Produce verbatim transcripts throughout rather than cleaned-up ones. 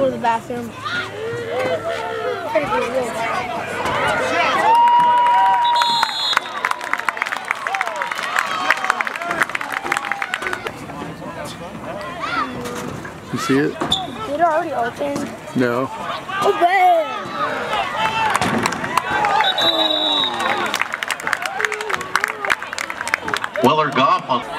to the bathroom. We're gonna be real bad. You see it? Did it already open? No. Open! Weller Golf on.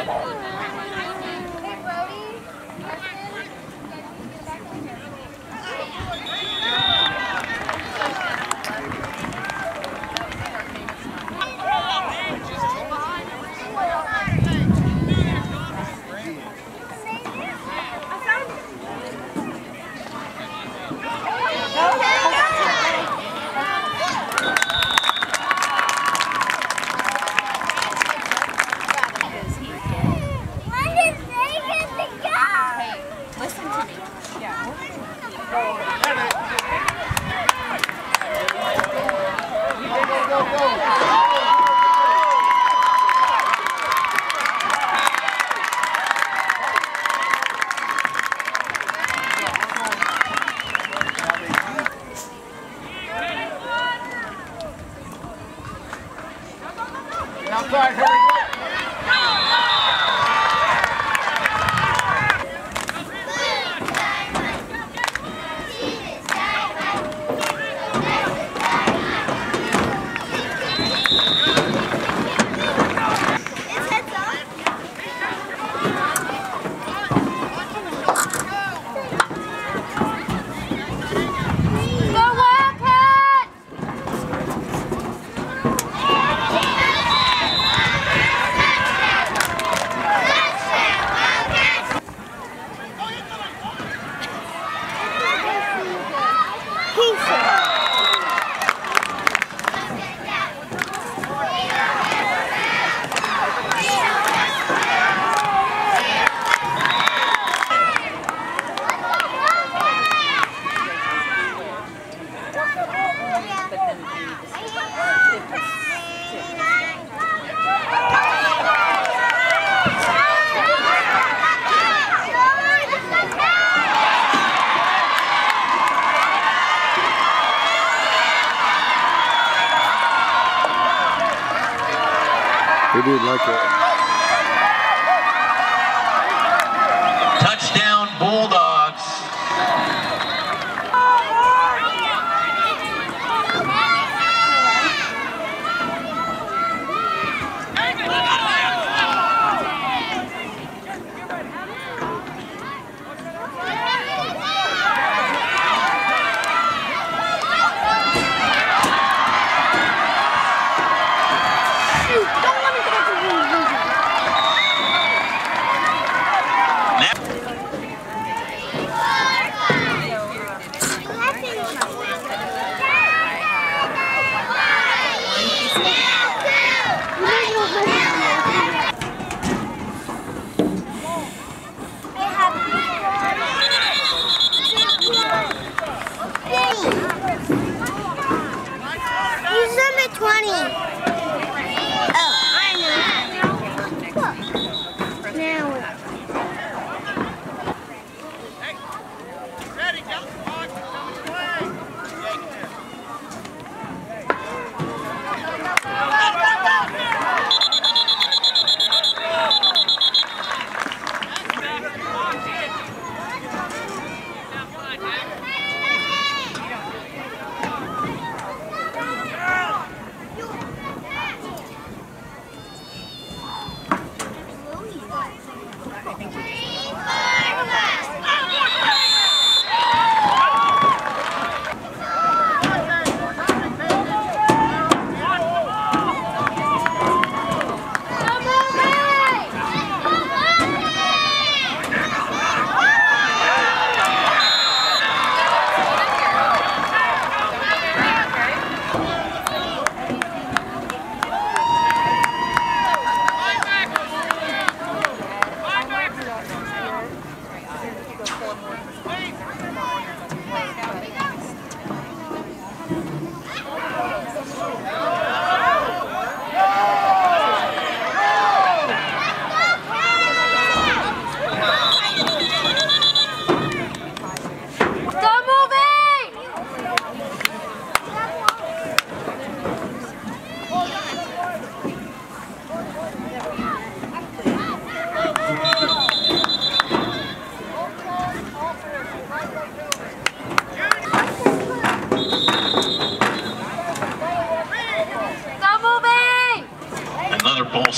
Outside, here we go. They did like it. Touchdown Bulldogs. Don't let me get the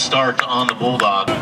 start on the Bulldogs.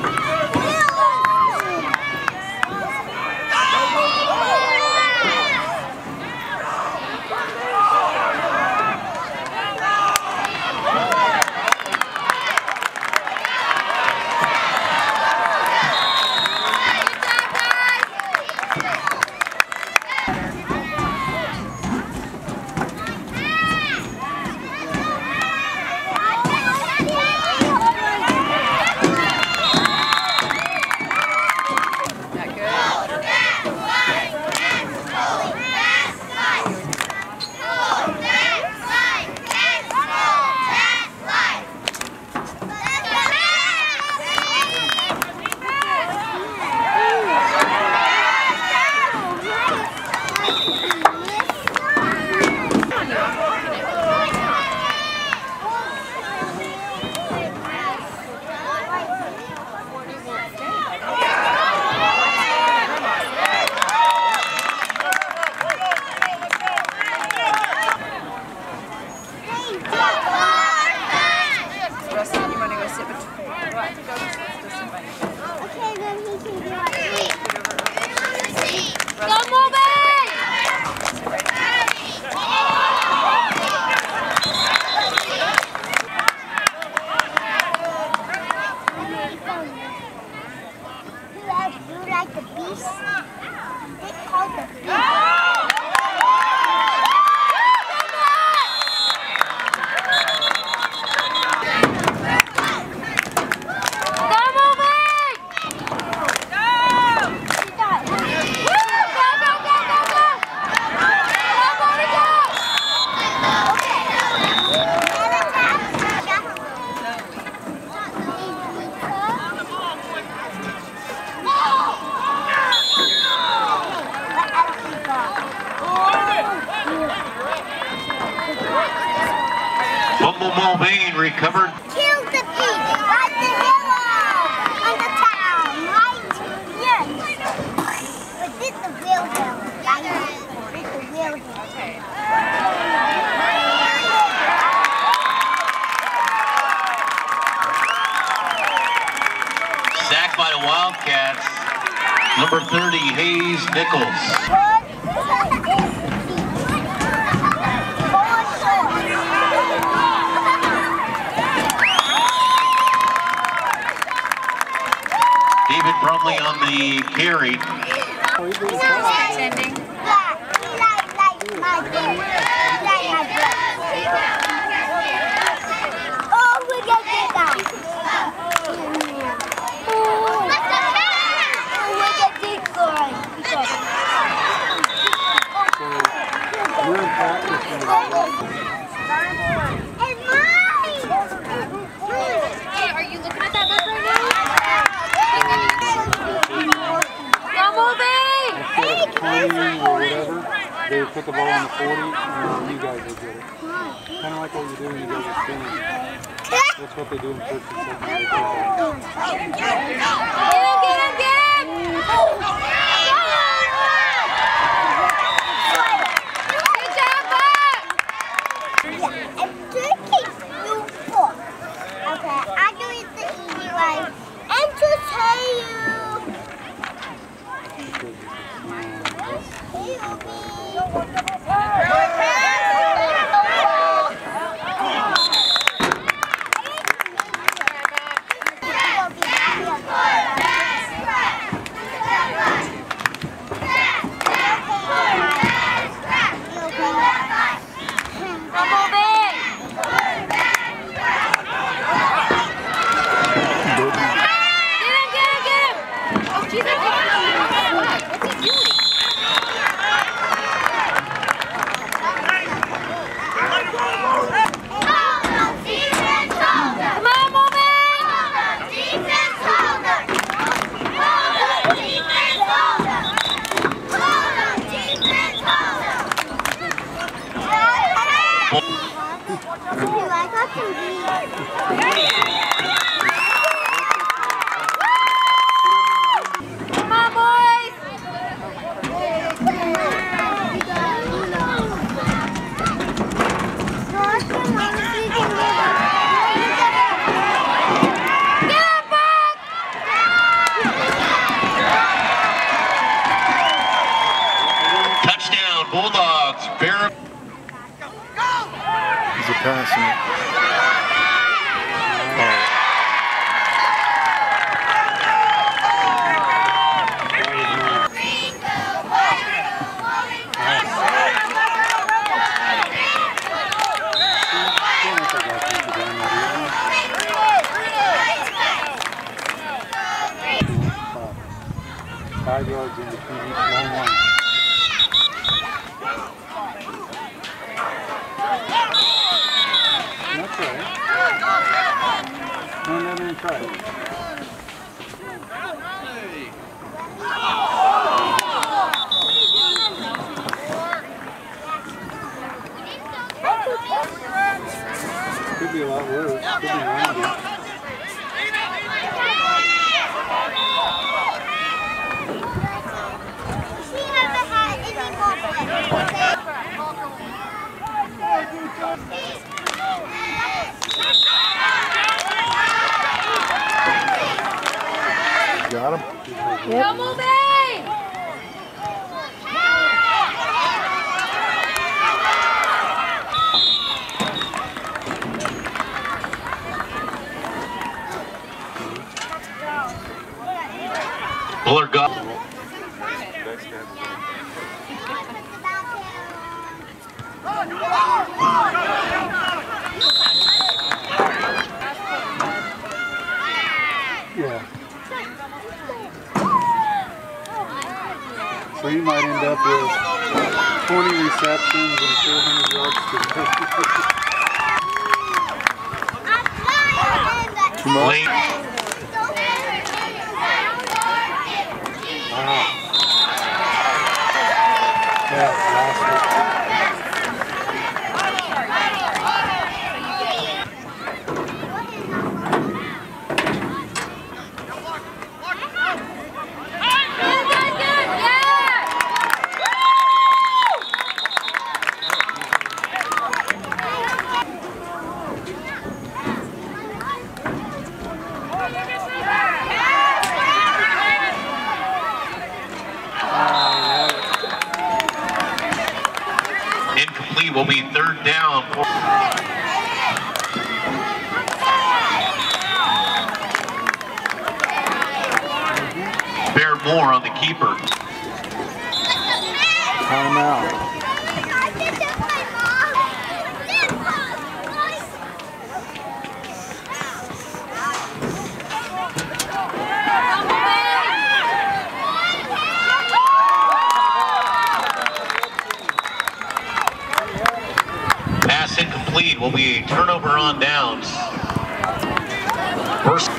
Like the beast, they call the beast. Bumble Mulvane recovered. Kill the pig, right the yellow on the town, right? Yes. But this the real hill, right? This the real hill. Sacked by the Wildcats. Number thirty, Hayes Nichols. David Brumley on the carry. Attending. Oh, we got that. Oh, we got this guy. You're in practice. It's mine. Hey, are you looking at that book right now? twenty or whatever, they would put the ball in the forty, and then you guys would get it. Kind of like what you do when you guys are spinning. That's what they do in first and second grade. Get him, get him, get him! Good job, Bob! Yeah, I'm drinking new book. Okay, I do it the easy way. And to tell you. Hey, passing it. Five yards in between each long one. That's right. Run down there and try it. Could be a lot worse. Could be windy. Got him? Yep. Come on, babe! Buller got. Yeah. So you might end up with twenty receptions and four hundred yards to go. Too much? Late. Wow. Yeah, last week. Incomplete will be third down. Bear more on the keeper. Timeout. Pass incomplete will be a turnover on downs. First.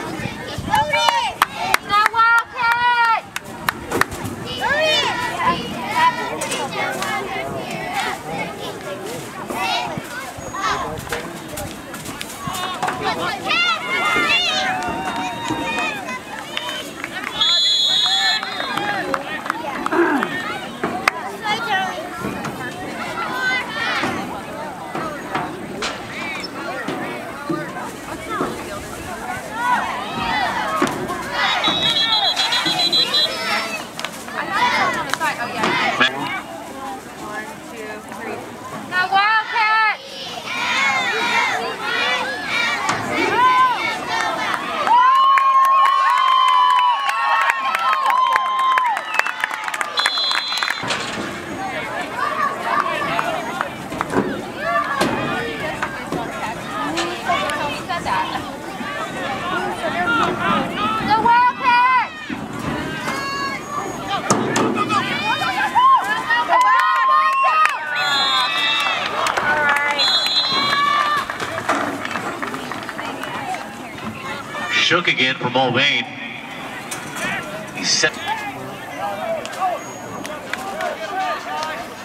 Shook again for mulvane. He's set.